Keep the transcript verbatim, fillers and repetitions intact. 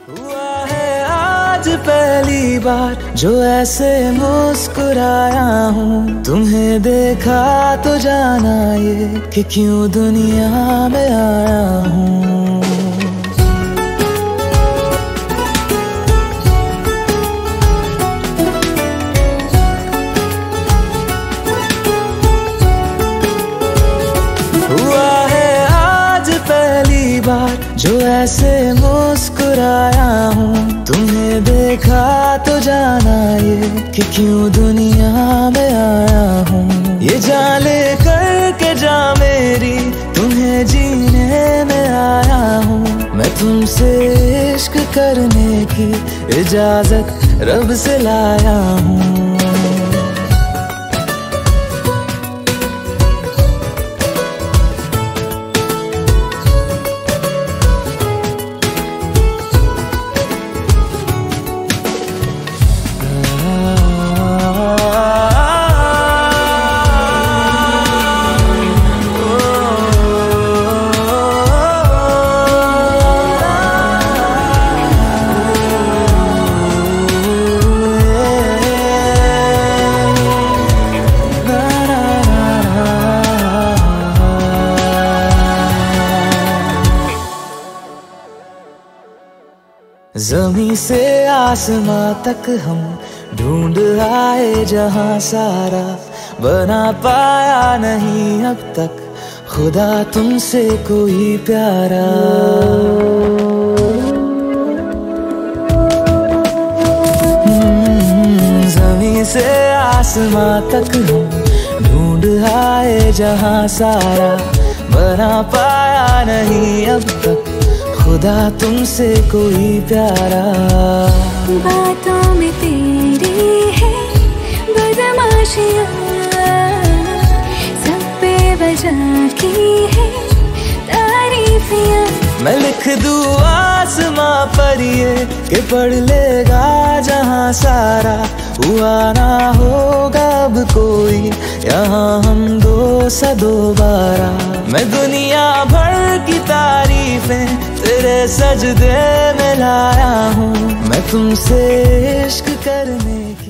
हुआ है आज पहली बार जो ऐसे मुस्कुराया हूँ, तुम्हें देखा तो जाना ये कि क्यों दुनिया में आया हूँ। हुआ है आज पहली बार जो ऐसे मुस्कुराया हूँ, तुम्हें देखा तो जाना ये कि क्यों दुनिया में आया हूँ। ये जान ले कर के जा मेरी, तुम्हें जीने में आया हूँ। मैं तुमसे इश्क करने की इजाजत रब से लाया हूँ। ज़मीं से आसमां तक हम ढूंढ आए जहां सारा, बना पाया नहीं अब तक खुदा तुमसे कोई प्यारा। ज़मीं से आसमां तक हम ढूंढ आए जहां सारा, बना पाया नहीं अब तक खुदा तुमसे कोई प्यारा। बातों में तेरी है बदमाशियाँ, सब पे वजह की है तारीफियाँ। मैं लिख दूँ आसमां पर ये कि पढ़ लेगा जहां सारा, हुआ ना होगा अब कोई यहाँ हम दो सा दोबारा। मैं दुनिया भर की तारीफें तेरे सजदे में लाया हूँ, मैं तुमसे इश्क करने की